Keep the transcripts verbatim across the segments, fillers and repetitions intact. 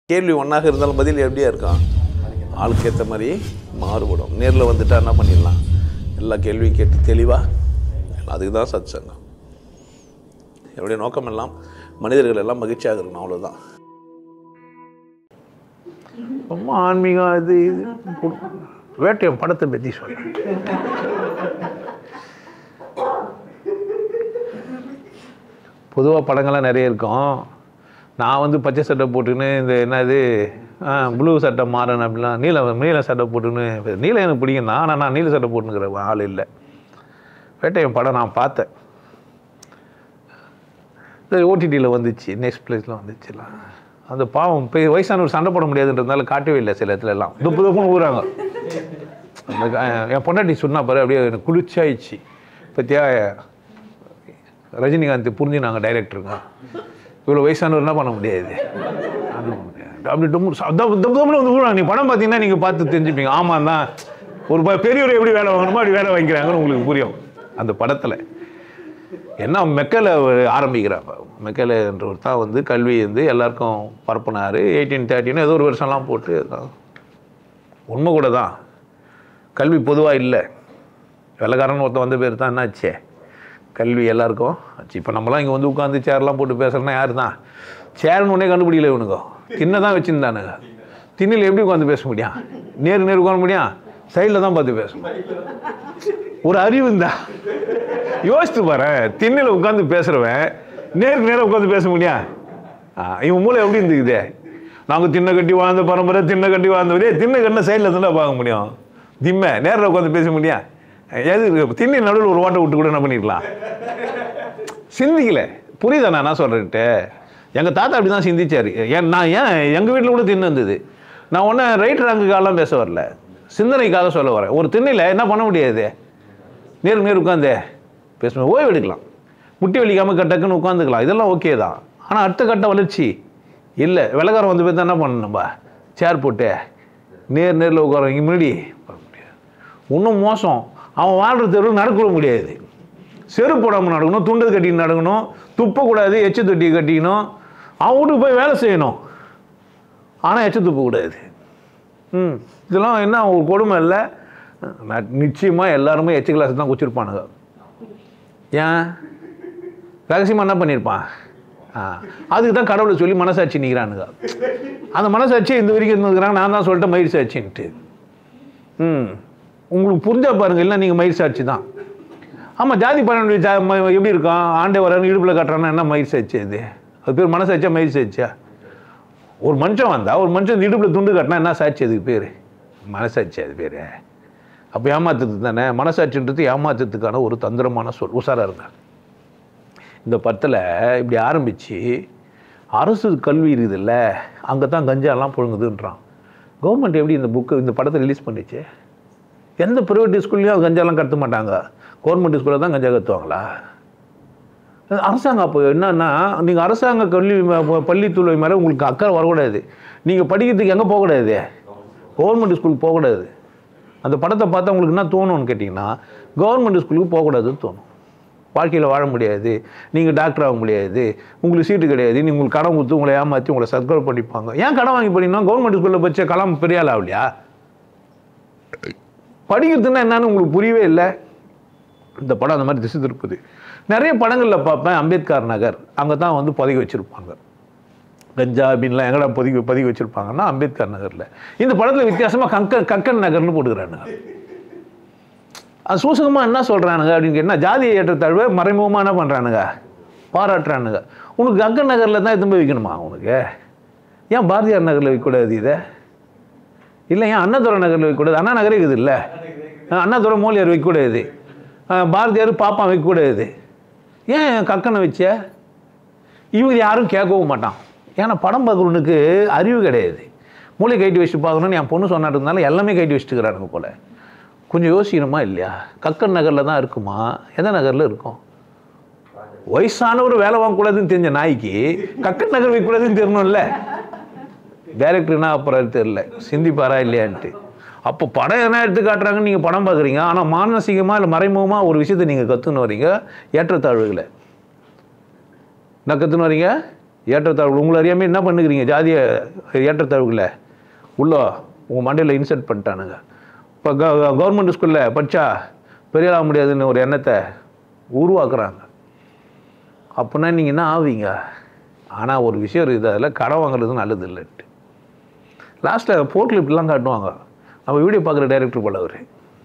கேள்வி ஒன்றாக இருந்தாலும் பதில் எப்படியா இருக்கும், ஆளுக்கு ஏற்ற மாதிரி மாறுபடும். நேரில் வந்துட்டா என்ன பண்ணிடலாம், எல்லா கேள்வியும் கேட்டு தெளிவாக, அதுக்கு தான் சத் சங்கம். என்னுடைய நோக்கம் எல்லாம் மனிதர்கள் எல்லாம் மகிழ்ச்சியாக இருக்கணும், அவ்வளோதான். ரொம்ப ஆன்மீகம் இது இது வேட்டையம் படத்தை பற்றி சொல்ல. பொதுவாக படங்கள்லாம் நிறைய இருக்கும். நான் வந்து பச்சை சட்டை போட்டுன்னு இந்த என்னது ப்ளூ சட்டை மாறன் அப்படிலாம் நீல நீல சட்டை போட்டுன்னு, நீலம் எனக்கு பிடிக்கும் தான், ஆனால் நான் நீல சட்டை போட்டுங்கிற ஆள் இல்லை. வேட்டையம் படம் நான் பார்த்தேன், இந்த ஓடிடியில் வந்துச்சு, நெக்ஸ்ட் பிளேஸில் வந்துச்சுலாம். அந்த பாவம் இப்போ வயசானவர் சண்டை போட முடியாதுன்றதுனால காட்டவே இல்லை. சில இடத்துல எல்லாம் துப்பு துப்புன்னு ஊறாங்க. அந்த என் பொண்டாட்டி சொன்னா பாரு, அப்படியே எனக்கு குளிர்ச்சாயிடுச்சு. பற்றியா ரஜினிகாந்த் புரிஞ்சுனாங்க டைரக்டருங்க, இவ்வளோ வயசானவர் என்ன பண்ண முடியாது அப்படி டம்மு வந்து ஊறாங்க. நீ படம் பார்த்தீங்கன்னா நீங்கள் பார்த்து தெரிஞ்சுப்பீங்க. ஆமாம் தான், ஒரு பெரியவர் எப்படி வேலை வாங்கணுமோ அப்படி வேலை வாங்கிக்கிறாங்கன்னு உங்களுக்கு புரியும். அந்த படத்தில் என்ன மெக்கலை ஆரம்பிக்கிறாங்க. மெக்கலை என்றவர் தான் வந்து கல்வி வந்து எல்லாருக்கும் பரப்புனார். எயிட்டீன் தேர்ட்டின்னு ஏதோ ஒரு வருஷம்லாம் போட்டு உண்மை கூட தான். கல்வி பொதுவாக இல்லை, வெள்ளைக்காரன் ஒருத்தன் வந்த பேர் தான் என்னாச்சே கல்வி எல்லாருக்கும் ஆச்சு. இப்போ நம்மளாம் இங்கே வந்து உட்காந்து சேர்லாம் போட்டு பேசுகிறேன்னா யார் தான் சேர்னு ஒன்றே கண்டுபிடிக்கல. இவனுங்க தின்னை தான் வச்சுருந்தானுங்க. திண்ணில் எப்படி உட்காந்து பேச முடியும், நேரு நேரு உட்கார முடியும், சைடில் தான் பார்த்து பேசணும். ஒரு அறிவு இருந்தா யோசித்து பாரு, திண்ணில் உட்காந்து பேசுகிறவன் நேருக்கு நேரம் உட்காந்து பேச முடியும். இவன் மூளை எப்படி இருந்துக்குதே, நாங்கள் திண்ணை கட்டி வாழ்ந்த பரம்பரை, திண்ணை கட்டி வாழ்ந்தவரே, திண்ணை கட்டின சைடில் தான் பார்க்க முடியும். திம்மை நேரில் உட்காந்து பேச முடியும். எது திண்ணி நடுவில் ஒரு ஓட்டை விட்டு கூட என்ன பண்ணிருக்கலாம், சிந்திக்கல. புரியுதா நான் என்ன சொல்கிறேன்ட்டு? எங்கள் தாத்தா அப்படி தான் சிந்திச்சார். ஏன் நான் ஏன் எங்கள் வீட்டில் கூட தின்னு இருந்தது. நான் ஒன்றும் ரைட் ரேங்குக்காகலாம் பேச வரல, சிந்தனைக்காக சொல்ல வரேன். ஒரு திண்ணையில் என்ன பண்ண முடியாது, நேருக்கு நேர் உட்காந்து பேசணும், ஓய்வு எடுக்கலாம், முட்டி வலிக்காமல் கட்டக்குன்னு உட்காந்துக்கலாம், இதெல்லாம் ஓகே தான். ஆனால் அடுத்த கட்ட வளர்ச்சி இல்லை. வெள்ளக்காரன் வந்து போய் என்ன பண்ணணும், நம்ம சேர் போட்டு நேர் நேரில் உட்காரங்க முன்னாடி பண்ண முடியாது. இன்னும் மோசம், அவன் வாழ்கிற தெருவு நடக்க முடியாது. செருப்பு போடாமல் நடக்கணும், துண்டு கட்டின்னு நடக்கணும், துப்பக்கூடாது, எச்சு தொட்டி கட்டிக்கணும், அவன் வீட்டுக்கு போய் வேலை செய்யணும், ஆனால் எச்சு துப்பக்கூடாது. ம் இதெல்லாம் என்ன ஒரு கொடுமை இல்லை? நிச்சயமாக எல்லாருமே எச்சு கிளாஸ் தான் குச்சிருப்பானுங்க. ஏன் ரகசியமாக என்ன பண்ணியிருப்பான்? ஆ அதுக்கு தான் கடவுளை சொல்லி மனசாட்சி நிற்கிறானுங்க. அந்த மனசாட்சியை இந்த வரைக்கும் இருந்துக்கிறாங்க. நான் தான் சொல்லிட்டேன் மயிர் சாட்சின்ட்டு. ம் உங்களுக்கு புரிஞ்சா பாருங்கள், இல்லை நீங்கள் மயிர் சாட்சி தான். ஆமாம், ஜாதி பன்னெண்டு ஜா எப்படி இருக்கும், ஆண்டே வர இடுப்பில் கட்டுறான்னா என்ன மயிர் சாட்சி அது? அது பேர் மனசாட்சியா மயிர் சாட்சியா? ஒரு மனுஷன் வந்தால் ஒரு மனுஷன் இடுப்பில் துண்டு கட்டினா என்ன சாட்சி? அதுக்கு பேர் மனசாட்சி. அது பேர் அப்போ ஏமாத்துறது தானே. மனசாட்சின்றது ஏமாத்துறதுக்கான ஒரு தந்திரமான சொல். உஷாராக இருந்தாங்க. இந்த படத்தில் இப்படி ஆரம்பித்து அரசு கல்வி இருக்குதுல்ல, அங்கே தான் கஞ்சாலாம் புழுங்குதுன்றான். கவர்மெண்ட் எப்படி இந்த புக்கு இந்த படத்தை ரிலீஸ் பண்ணிச்சு? எந்த ப்ரைவேட் ஸ்கூல்லையும் அது கஞ்சாலாம் கற்ற மாட்டாங்க, கவர்மெண்ட் ஸ்கூலில் தான் கஞ்சா கற்றுவாங்களா? அரசாங்கம் அப்போ என்னன்னா, நீங்கள் அரசாங்க கல்வி பள்ளித்துறை மேலே உங்களுக்கு அக்கறை வரக்கூடாது. நீங்கள் படிக்கிறதுக்கு எங்கே போகக்கூடாது, கவர்மெண்ட் ஸ்கூலுக்கு போகக்கூடாது. அந்த படத்தை பார்த்தா உங்களுக்கு என்ன தோணும்னு கேட்டிங்கன்னா, கவர்மெண்ட் ஸ்கூலுக்கு போகக்கூடாதுன்னு தோணும். வாழ்க்கையில் வாழ முடியாது, நீங்கள் டாக்டர் ஆக முடியாது, உங்களுக்கு சீட்டு கிடையாது, நீங்கள் உங்களுக்கு கடன் கொடுத்து உங்களை ஏமாற்றி உங்களை சர்க்கரை படிப்பாங்க. ஏன் கடன் வாங்கி படிக்கணும்? கவர்மெண்ட் ஸ்கூலில் படித்த கலாம் பெரிய ஆள் ஆகலையா? படிக்கிறதுன்னா என்னன்னு உங்களுக்கு புரியவே இல்லை. இந்த படம் அந்த மாதிரி திசை திருப்புது. நிறைய படங்களில் பார்ப்பேன், அம்பேத்கர் நகர் அங்கே தான் வந்து பதவி வச்சுருப்பாங்க. கஞ்சா அப்படின்லாம் எங்கடா பதவி பதவி வச்சுருப்பாங்கன்னா அம்பேத்கர் நகரில். இந்த படத்தில் வித்தியாசமாக கங்கன் கக்கன் நகர்னு போட்டுக்கிறானுங்க. அது சூசகமாக என்ன சொல்கிறானுங்க அப்படின்னு கேட்டால், ஜாதியை ஏற்றத்தாழ்வை மறைமுகமாக என்ன பண்ணுறானுங்க, பாராட்டுறானுங்க. உனக்கு கங்கன் நகரில் தான் எதுவும் வைக்கணுமா? உனக்கு ஏன் பாரதியார் நகரில் வைக்கக்கூடாது இதை? இல்லை ஏன் அண்ணாதுரை நகரில் வைக்கக்கூடாது? அண்ணா நகரே இருக்குது இல்லை, அண்ணாதுரை மோலியார் வைக்கக்கூடாது, பாரதியார் பாப்பா வைக்கக்கூடாது, ஏன் கக்கனை வச்ச? இவங்க யாரும் கேட்கவும் மாட்டான். ஏன்னா படம் பார்க்குறவனுக்கு அறிவு கிடையாது. மூளை கைட்டு வச்சுட்டு பார்க்கணுன்னு என் பொண்ணு சொன்னாட்டுனால எல்லாமே கைட்டு வச்சுட்டுக்கிறானுங்க போல். கொஞ்சம் யோசிக்கணுமா இல்லையா? கக்கன் நகரில் தான் இருக்குமா, எந்த நகரில் இருக்கும்? வயசானவர் வேலை வாங்கக்கூடாதுன்னு தெரிஞ்ச நாய்க்கு கக்கன் நகர் வைக்கக்கூடாதுன்னு தெரியணும்ல. டைரக்டர் என்ன அப்புறம் தெரியல, சிந்திப்பாரா இல்லையான்ட்டு. அப்போ படம் என்ன எடுத்து காட்டுறாங்கன்னு நீங்கள் படம் பார்க்குறீங்க, ஆனால் மானசீகமாக இல்லை மறைமுகமாக ஒரு விஷயத்தை நீங்கள் கற்றுன்னு வரீங்க, ஏற்றத்தாழ்வுகளை. நான் கற்றுன்னு வரீங்க ஏற்றத்தாழ்வு உங்களை அறியாமல் என்ன பண்ணுக்கிறீங்க? ஜாதிய ஏற்றத்தாழ்வுகளை உள்ள உங்கள் மண்டையில் இன்சர்ட் பண்ணிட்டானுங்க. இப்போ க கவர்மெண்ட் ஸ்கூலில் படித்தா பெரிய ஆக முடியாதுன்னு ஒரு எண்ணத்தை உருவாக்குறாங்க. அப்படின்னா நீங்கள் என்ன ஆவீங்க? ஆனால் ஒரு விஷயம் இருக்குது, அதில் கடன் வாங்குறது நல்லது இல்லைன்ட்டு. லாஸ்ட்டில் ஃபோர் கிளிப்லாம் காட்டுவாங்க. நம்ம வீடியோ பார்க்குற டைரக்டர் போல அவர்.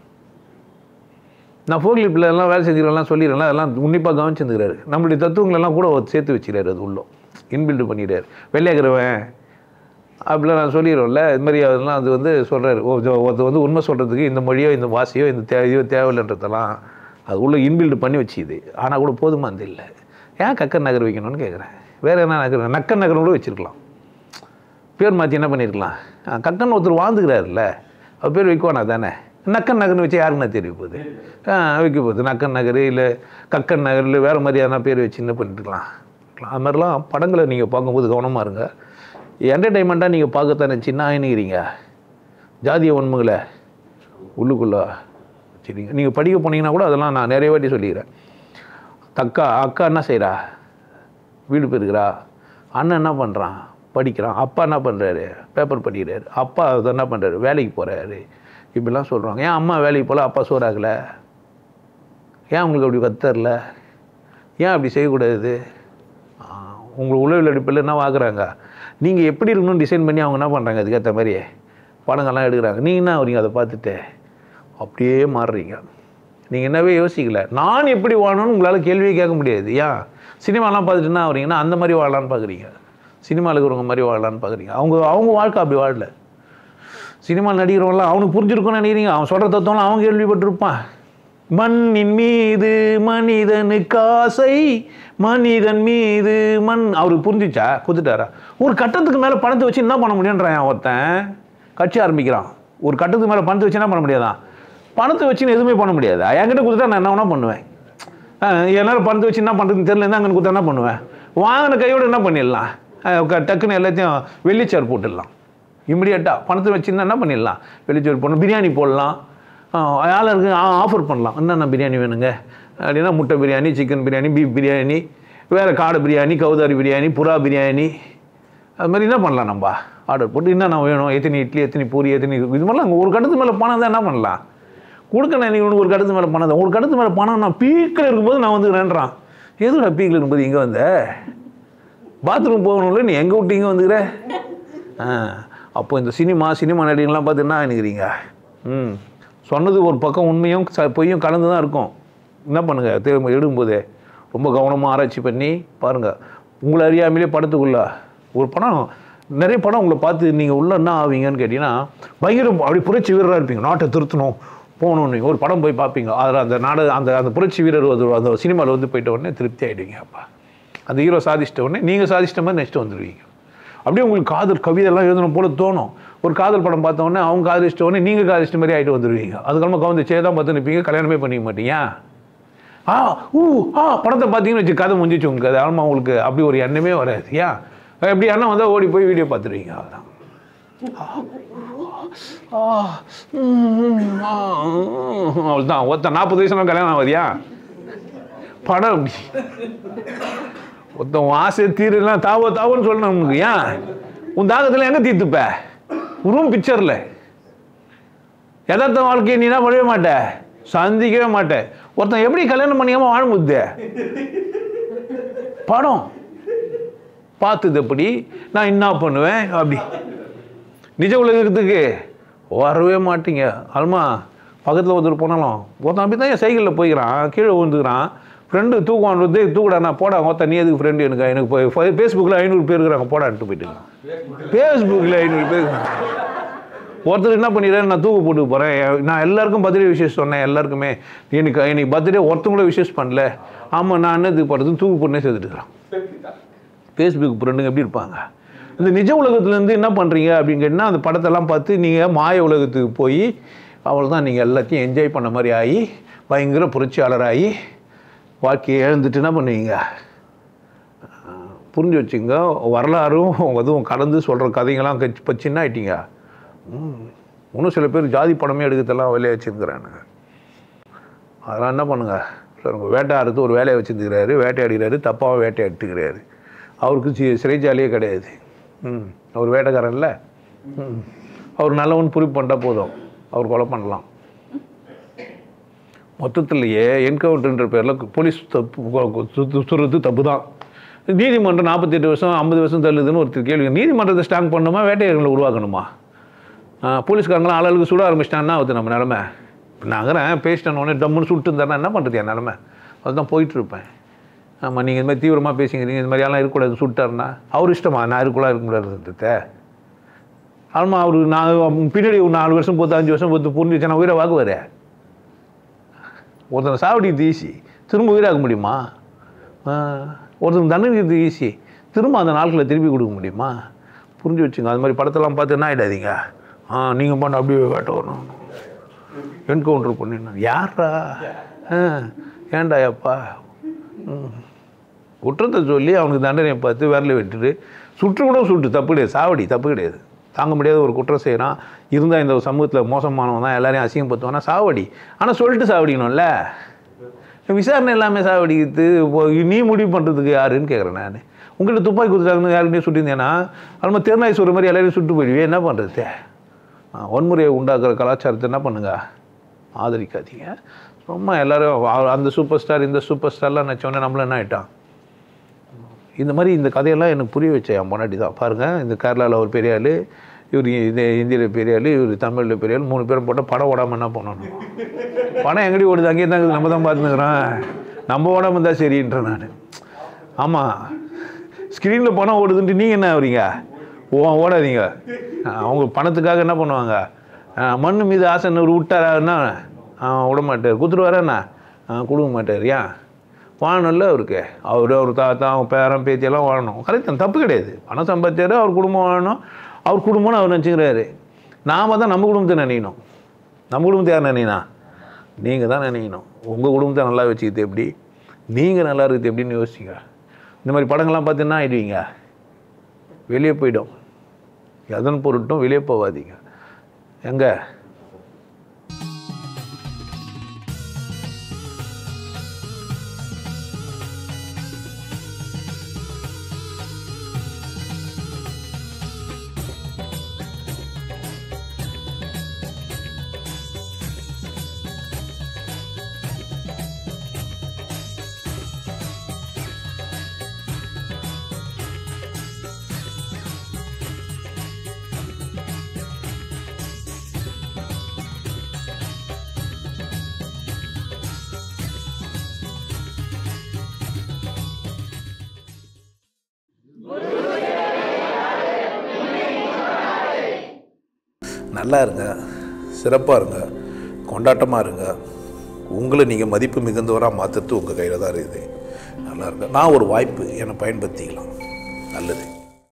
நான் ஃபோர் கிளிப்பில் எல்லாம் வேலை செஞ்சுக்கலாம் சொல்லிடுறேன், அதெல்லாம் உன்னிப்பாக கவனிச்சுருக்கிறாரு. நம்மளுடைய தத்துவங்களெல்லாம் கூட சேர்த்து வச்சுக்கிறாரு, அது உள்ளே இன்பில்டு பண்ணிடுறாரு. வெள்ளையாக்கிறவன் அப்படிலாம் நான் சொல்லிடுறோம்ல, இது மாதிரி அதெல்லாம் அது வந்து சொல்கிறாரு. ஒருத்தர் வந்து உண்மை சொல்கிறதுக்கு இந்த மொழியோ இந்த வாசியோ இந்த தேவையோ தேவையில்லைன்றதெல்லாம் அது உள்ளே இன்பில்டு பண்ணி வச்சுது. ஆனால் கூட போதுமா அந்த இல்லை. ஏன் கக்கன் நகர் வைக்கணும்னு கேட்குறேன். வேறு என்ன நகர்? நக்கன் நகரம் கூட வச்சுருக்கலாம், பேர் மாற்றி என்ன பண்ணியிருக்கலாம். கக்கன் ஒருத்தர் வாழ்ந்துக்கிறாருல்ல, அவர் பேர் வைக்குவானா தானே. நக்கன் நகர்னு வச்சு யாருக்குன்னா தெரிய போகுது? வைக்க போகுது நக்கன் நகர் இல்லை கக்கன் நகர் இல்லை வேறு மாதிரி எதனா பேர் வச்சு என்ன பண்ணிட்டுருக்கலாம். அது மாதிரிலாம் படங்களை நீங்கள் பார்க்கும்போது கவனமாக இருங்க. என்டர்டைன்மெண்ட்டாக நீங்கள் பார்க்கத்தானே சின்ன ஆயினுக்கிறீங்க. ஜாதிய உண்மைகளை உள்ளுக்குள்ளே வச்சுருங்க. நீங்கள் படிக்க போனீங்கன்னா கூட அதெல்லாம் நான் நிறைய வாட்டி சொல்லிக்கிறேன். அக்கா அக்கா என்ன செய்கிறா? வீடு போயிருக்கிறா. அண்ணன் என்ன பண்ணுறான்? படிக்கிறான். அப்பா என்ன பண்ணுறாரு? பேப்பர் படிக்கிறாரு. அப்பா அதை என்ன பண்ணுறாரு? வேலைக்கு போகிறாரு. இப்படிலாம் சொல்கிறாங்க. ஏன் அம்மா வேலைக்கு போகல, அப்பா சோறாகலை? ஏன் உங்களுக்கு அப்படி கத்தரல? ஏன் அப்படி செய்யக்கூடாது? உங்கள் உளவியல் அடிப்பில் என்ன ஆகுறாங்க? நீங்கள் எப்படி இருக்கணும்னு டிசைன் பண்ணி அவங்க என்ன பண்ணுறாங்க, அதுக்கேற்ற மாதிரி படங்கள்லாம் எடுக்கிறாங்க. நீங்கள் என்ன வரீங்க அதை பார்த்துட்டு அப்படியே மாறுறீங்க. நீங்கள் என்னவே யோசிக்கல. நான் எப்படி வாழணும்னு உங்களால் கேள்வியே கேட்க முடியாது. ஏன் சினிமாலாம் பார்த்துட்டு என்ன வரீங்கன்னா அந்த மாதிரி வாழலான்னு பார்க்குறீங்க, சினிமாவில் இருக்கிறவங்க மாதிரி வாழலான்னு பார்க்குறீங்க. அவங்க அவங்க வாழ்க்கை அப்படி வாழல. சினிமா நடிக்கிறவங்களாம் அவனுக்கு புரிஞ்சிருக்கும்னு நினைக்கிறீங்க. அவன் சொல்கிற தத்துவம்லாம் அவன் கேள்விப்பட்டிருப்பான். மண்ணின் மீது மனிதனுக்கு ஆசை, மனிதன் மீது மண். அவருக்கு புரிஞ்சிச்சா? கொடுத்துட்டாரா? ஒரு கட்டத்துக்கு மேலே பணத்தை வச்சு என்ன பண்ண முடியுன்றான் ஒருத்தன். கட்சி ஆரம்பிக்கிறான். ஒரு கட்டத்துக்கு மேலே பணத்தை வச்சு என்ன பண்ண முடியாதான்? பணத்தை வச்சுன்னு எதுவுமே பண்ண முடியாதா? என்கிட்ட கொடுத்தா நான் என்ன வேணா பண்ணுவேன். என்னால் பணத்தை வச்சு என்ன பண்ணுறதுன்னு தெரியல, அங்கே கொடுத்தா என்ன பண்ணுவேன்? வாங்கின கையோடு என்ன பண்ணிடலாம்? டக்குன்னு எல்லாத்தையும் வெள்ளிச்சார் போட்டுடலாம். இம்மிடியட்டாக பணத்தை வச்சுன்னா என்ன பண்ணிடலாம்? வெள்ளிச்சோறு போடணும், பிரியாணி போடலாம், ஆளுக்கு ஆஃபர் பண்ணலாம். என்னென்ன பிரியாணி வேணுங்க அப்படின்னா முட்டை பிரியாணி, சிக்கன் பிரியாணி, பீஃப் பிரியாணி, வேறு காடை பிரியாணி, கவுதாரி பிரியாணி, புறா பிரியாணி, அது மாதிரி என்ன பண்ணலாம்? நம்ம ஆர்டர் போட்டு என்னென்ன வேணும், எத்தனை இட்லி, எத்தனை பூரி, எத்தனை இது மாதிரிலாம் ஒரு கட்டத்து மேலே பணம் தான் என்ன பண்ணலாம்? கொடுக்கணும். நீங்கள் உனக்கு ஒரு கட்டத்து மேலே பணம் தான். ஒரு கட்டத்து மேலே பணம் நான் பீக்கில் இருக்கும்போது நான் வந்து வேண்டான். எதுடா பீக்கில் இருக்கும்போது இங்கே வந்த? பாத்ரூம் போகணும்ல, நீ எங்கே விட்டு இங்கே வந்துக்கிற? ஆ அப்போ இந்த சினிமா சினிமா நடிகர்கள்லாம் பார்த்து என்ன நினைக்கிறீங்க? ம் சொன்னது ஒரு பக்கம் உண்மையும் பொய்யும் கலந்து தான் இருக்கும். என்ன பண்ணுங்கள், தேவை எடுக்கும்போதே ரொம்ப கவனமாக ஆராய்ச்சி பண்ணி பாருங்கள். உங்களை அறியாமலே படத்துக்குள்ள ஒரு படம், நிறைய படம் உங்களை பார்த்து நீங்கள் உள்ள என்ன ஆவீங்கன்னு கேட்டிங்கன்னா பயங்கர அப்படி புரட்சி வீரராக இருப்பீங்க. நாட்டை திருத்தணும் போகணுன்னு ஒரு படம் போய் பார்ப்பீங்க. அதில் அந்த நாடு அந்த அந்த புரட்சி வீரர் அந்த சினிமாவில் வந்து போயிட்ட உடனே திருப்தி ஆகிடுவீங்க. அப்பா அந்த ஹீரோ சாதிச்சிட்ட உடனே நீங்கள் சாதிச்சிட்ட மாதிரி நெக்ஸ்ட்டு வந்துடுவீங்க. அப்படியே உங்களுக்கு காதல் கவிதையெல்லாம் எழுதணும் போல தோணும். ஒரு காதல் படம் பார்த்த உடனே அவங்க காதலிச்சிட்ட உடனே நீங்கள் காதலிச்சிட்ட மாதிரி ஆகிட்டு வந்துடுவீங்க. அதுக்கப்புறமா கவர்ந்து சேதான் பார்த்து நிற்பீங்க, கல்யாணமே பண்ணிக்க மாட்டீங்க. ஆ ஊ ஆ படத்தை பார்த்தீங்கன்னு வச்சு கதை முடிஞ்சிச்சு உங்களுக்கு. அது ஆமாம் உங்களுக்கு அப்படி ஒரு எண்ணமே வராது. ஏன் எப்படி எண்ணம் வந்தால் ஓடி போய் வீடியோ பார்த்துருவீங்க. அதுதான் அவ்வளோதான். ஒருத்தன் நாற்பது வயசுல கல்யாணம் ஆகுதியா படம் அப்படி ஒருத்தன் ஆசை தீரெல்லாம் தாவோ தாவோன்னு சொல்லணும் உங்களுக்கு. ஏன் உன் தாகத்தில் எங்கே தீர்த்துப்ப? ரூம் பிக்சரில் யதார்த்த வாழ்க்கையை நீ தான் பண்ணவே மாட்டேன், சந்திக்கவே மாட்டேன். ஒருத்தன் எப்படி கல்யாணம் பண்ணிக்காம வாழ முடியுது? படம் பார்த்தது எப்படி, நான் என்ன பண்ணுவேன் அப்படி. நிஜ உலகத்துக்கு வரவே மாட்டீங்க. அல்மா பக்கத்தில் ஒருத்தர் போனாலும் ஒருத்தன் அப்படி தான் என் சைக்கிளில் போய்க்கிறான், கீழே விழுந்துக்கிறான். ஃப்ரெண்டு தூக்குவான் வந்து தூக்குடா, நான் போடா ஒருத்தன் நீ எதுக்கு ஃப்ரெண்டு எனக்கு எனக்கு போய் ஃபேஸ்புக்கில் ஐநூறு பேர் இருக்கிறாங்க போடான்ட்டு போயிட்டு ஃபேஸ்புக்கில் ஐநூறு பேர். ஒருத்தர் என்ன பண்ணிடுறேன், நான் தூக்கு போட்டு போகிறேன். நான் எல்லாருக்கும் பர்த்டே விஷஸ் சொன்னேன், எல்லாருக்குமே எனக்கு எனக்கு பர்த்டே ஒருத்தவங்களும் விஷஸ் பண்ணல. ஆமாம் நான் என்ன இது போடுறது தூக்கு போட்டுனே சேர்த்துட்டுருக்கிறேன். ஃபேஸ்புக் ஃப்ரெண்டுங்க எப்படி இருப்பாங்க? இந்த நிஜ உலகத்துலேருந்து என்ன பண்ணுறீங்க அப்படின்னு கேட்டால் அந்த படத்தெல்லாம் பார்த்து நீங்கள் மாய உலகத்துக்கு போய் அவ்வளோ தான் நீங்கள் எல்லாத்தையும் என்ஜாய் பண்ண மாதிரி ஆகி பயங்கர புரட்சியாளராகி வாழ்க்கையை எழுந்துட்டு என்ன பண்ணுவீங்க? புரிஞ்சு வச்சுங்க. வரலாறும் அதுவும் கலந்து சொல்கிற கதைங்கள்லாம் இப்போ சின்ன ஆகிட்டீங்க. இன்னும் சில பேர் ஜாதி படமே எடுக்கிறதெல்லாம் வேலையை வச்சுருக்கிறாங்க. அதெல்லாம் என்ன பண்ணுங்க சொல்லுங்கள். வேட்டையாடுறது ஒரு வேலையை வச்சுருக்கிறாரு, வேட்டையாடுகிறாரு, தப்பாக வேட்டையாடுத்துக்கிறாரு. அவருக்கு சி சிறைச்சாலையே கிடையாது. ம் அவர் வேட்டைக்காரன்ல. ம் அவர் நல்லவன் புரிவு பண்ணிட்டா போதும், அவர் கொலை பண்ணலாம். மொத்தத்திலேயே என்கவுண்டர்ன்ற பேரில் போலீஸ் தப்பு சுற்றுறது தப்பு தான். நீதிமன்றம் நாற்பத்தி எட்டு வருஷம் ஐம்பது வருஷம் தள்ளுதுன்னு ஒருத்தர் கேள்வி. நீதிமன்றத்தை ஸ்ட்ராங் பண்ணணுமா, வேட்டையாளர்களை உருவாக்கணுமா? போலீஸ்காரங்களாம் ஆளாளுக்கு சுட ஆரம்பிச்சிட்டான்னா அது நம்ம நிலமை. இப்போ நாங்கிறேன் பேசிட்டேன் உடனே டம்முன்னு சுட்டு இருந்தாருன்னா என்ன பண்ணுறது என் நிலமை? அதுதான் போயிட்டுருப்பேன். ஆமாம், நீங்கள் இந்த மாதிரி தீவிரமாக பேசிக்கிறீங்க, இந்த மாதிரியெல்லாம் இருக்கக்கூடாது, சுட்டாருன்னா அவர் இஷ்டமா? நான் இருக்கக்கூடாது இருக்க முடியாதுன்றத. ஆமாம், அவரு நான் பின்னாடி ஒரு நாலு வருஷம் போத்து அஞ்சு வருஷம் போத்து புரிஞ்சிச்சு நான் உயிரை வாக்குவார். ஒருத்தனை சாவடிக்கிறது ஈஸி, திரும்ப உயிராக்க முடியுமா? ஒருத்தன் தண்டனைக்கிறது ஈஸி, திரும்ப அந்த நாட்களை திருப்பி கொடுக்க முடியுமா? புரிஞ்சு வச்சுங்க. அது மாதிரி படத்தெல்லாம் பார்த்து என்ன ஆகிடாதீங்க. ஆ நீங்கள் பண்ண அப்படியே வேட்ட வரணும், என்கவுண்டர் பண்ணிடணும். யாரா? ஆ ஏண்டா அப்பா? ம் குற்றத்தை சொல்லி அவனுக்கு தண்டனையை பார்த்து விரல விட்டுட்டு சுற்று கூட சுட்டு தப்பு கிடையாது, சாவடி தப்பு கிடையாது. தாங்க முடியாத ஒரு குற்றம் செய்கிறான், இருந்தால் இந்த சமூகத்தில் மோசமானவன் தான், எல்லாரையும் அசிங்கப்படுத்துவானா சாவடி. ஆனால் சொல்லிட்டு சாவடிக்கணும்ல. விசாரணை எல்லாமே சாவடிக்கிறது நீ முடிவு பண்ணுறதுக்கு யாருன்னு கேட்குறேன் நான். உங்கள்கிட்ட துப்பாக்கி கொடுத்துட்டாங்கன்னு யாருக்கிட்டே சுட்டிருந்தேன்னா அது மாதிரி தேர்நாய் சொல்கிற மாதிரி எல்லாரையும் சுட்டு போயிடுவேன். என்ன பண்ணுறது? வன்முறையை உண்டாக்குற கலாச்சாரத்தை என்ன பண்ணுங்க, ஆதரிக்காதீங்க. சும்மா எல்லோரும் அந்த சூப்பர் ஸ்டார் இந்த சூப்பர் ஸ்டார்லாம் நினச்சோன்னே நம்மளும் என்ன ஆகிட்டான். இந்த மாதிரி இந்த கதையெல்லாம் எனக்கு புரிய வச்ச என் முன்னாடி தான். பாருங்கள், இந்த கேரளாவில் ஒரு பெரிய ஆள், இவர் இது இந்தியில் பெரிய ஆள், இவர் தமிழில் பெரிய ஆள், மூணு பேரும் போட்டால் படம் ஓடாமல் என்ன பண்ணணும்? படம் எங்கடி ஓடுது? அங்கேயே தாங்க நம்ம தான் பார்த்துக்கிறோம். நம்ம ஓடாமல் இருந்தால் சரின்ற நான். ஆமாம், ஸ்க்ரீனில் பணம் ஓடுதுன்ட்டு நீங்கள் என்ன ஆகுறீங்க? ஓ ஓடாதீங்க. அவங்க பணத்துக்காக என்ன பண்ணுவாங்க? மண் மீது ஆசை ஒரு விட்டாரான்னா விட மாட்டார், கொடுத்துருவாரண்ணா கொடுக்க மாட்டார். ஏன் வாழணும்ல அவருக்கு? அவர் அவர் தாத்தா அவங்க பேரன் பேத்தியெல்லாம் வாழணும். கரெக்ட் தான், தப்பு கிடையாது. பணம் சம்பாதிச்சாரு, அவர் குடும்பம் வாழணும், அவர் குடும்பம்னு அவர் நினச்சிக்கிறாரு. நாம் தான் நம்ம குடும்பத்தை நினைக்கணும். நம்ம குடும்பத்தை யார் நினைக்கணா? நீங்கள் தான் நினைக்கணும். உங்கள் குடும்பத்தை நல்லா வச்சுக்கிது எப்படி, நீங்கள் நல்லா இருக்குது எப்படின்னு யோசிச்சிங்க. இந்த மாதிரி படங்கள்லாம் பார்த்து என்ன ஆகிடுவீங்க? வெளியே போய்டும். எதன் பொருட்டும் வெளியே போகாதீங்க. எங்கே நல்லா இருங்க, சிறப்பாக இருங்க, கொண்டாட்டமாக இருங்க. உங்களை நீங்கள் மதிப்பு மிகுந்தவராக மாற்றுறது உங்கள் கையில் தான் இருக்குது. நல்லா இருங்க. நான் ஒரு வாய்ப்பு என்னை பயன்படுத்திக்கலாம். நல்லது.